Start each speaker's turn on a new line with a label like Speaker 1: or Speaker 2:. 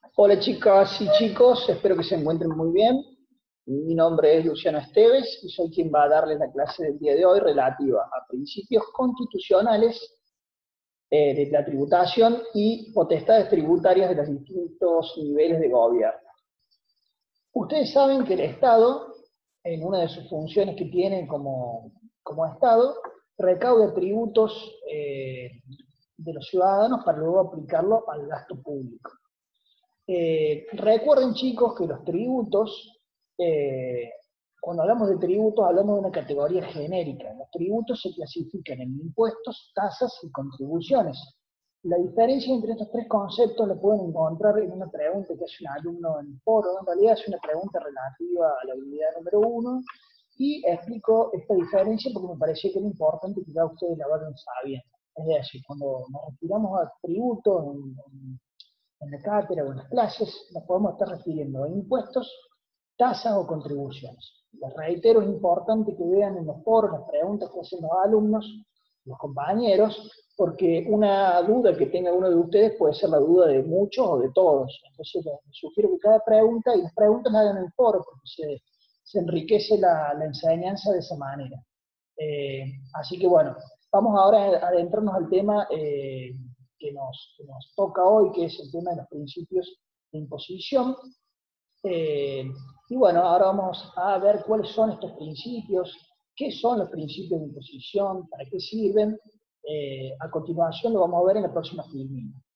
Speaker 1: Hola chicas y chicos, espero que se encuentren muy bien. Mi nombre es Luciano Esteves y soy quien va a darles la clase del día de hoy relativa a principios constitucionales de la tributación y potestades tributarias de los distintos niveles de gobierno. Ustedes saben que el Estado, en una de sus funciones que tiene como Estado, recauda tributos de los ciudadanos para luego aplicarlo al gasto público. Recuerden chicos que los tributos, eh, cuando hablamos de tributos hablamos de una categoría genérica. Los tributos se clasifican en impuestos, tasas y contribuciones. La diferencia entre estos tres conceptos la pueden encontrar en una pregunta que hace un alumno en el foro. En realidad es una pregunta relativa a la unidad número 1 y explico esta diferencia porque me pareció que era importante que ya ustedes la vayan sabiendo. Es decir, cuando nos retiramos a tributos en la cátedra o en las clases, nos podemos estar refiriendo a impuestos, tasas o contribuciones. Les reitero, es importante que vean en los foros las preguntas que hacen los alumnos, los compañeros, porque una duda que tenga uno de ustedes puede ser la duda de muchos o de todos. Entonces les sugiero que cada pregunta, y las preguntas las hagan en el foro, porque se enriquece la enseñanza de esa manera. Así que bueno, vamos ahora a adentrarnos al tema que nos toca hoy, que es el tema de los principios de imposición. Eh, y bueno, ahora vamos a ver cuáles son estos principios, qué son los principios de imposición, para qué sirven. A continuación lo vamos a ver en la próxima filmina.